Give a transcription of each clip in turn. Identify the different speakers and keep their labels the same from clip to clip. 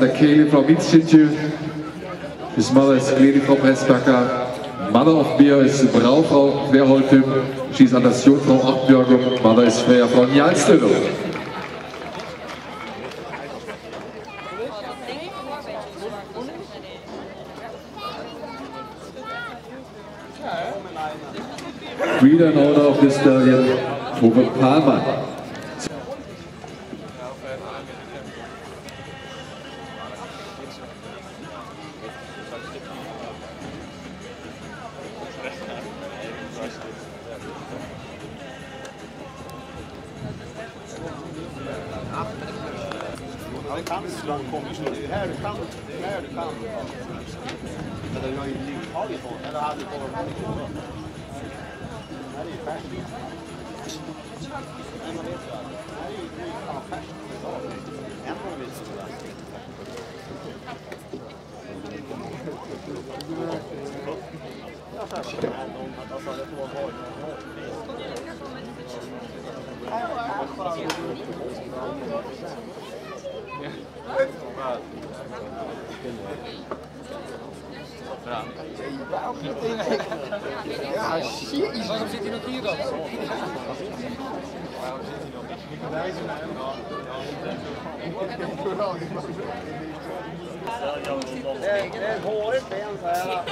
Speaker 1: Dr. Kaylee from Institute. His mother is clearly from Pressbacker. Mother of Beer is Braufrau Querholtym. She's Anders Jungfrau Achtbjörgum. Mother is Freya from Jalstölo. Breeder and owner of this stallion, Uwe Palmer.
Speaker 2: Det kan så långt kommer så det här du kan. Men det har ju tagit på eller hade på. Det är ju färskt. Men man vet ju att det är ju färskt. En gång vill så där. Jag sa att det får vara ja, shit. Waarom zit hij nog hier dan? Det är ett hårigt ben så här.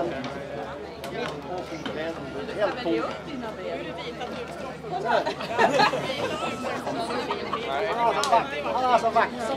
Speaker 2: Helt tomt. Han har alltså vaxat.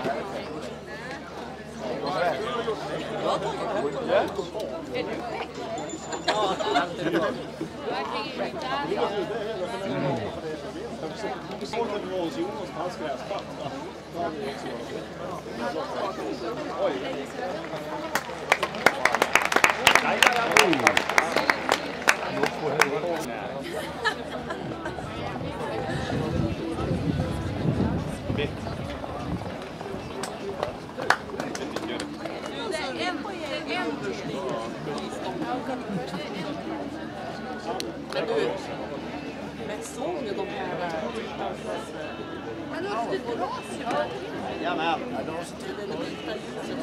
Speaker 3: Men du, med sången de här... Men du har ett bra.
Speaker 2: Ja, men.
Speaker 3: Det är lite